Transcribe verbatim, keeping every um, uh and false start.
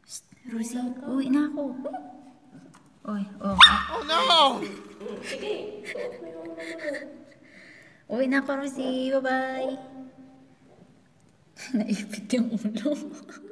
Shh, Rosie, uwi na ako. Oy, oh. Oh no! Uwi na ako, Rosie. Bye-bye. Naipit yung ulo.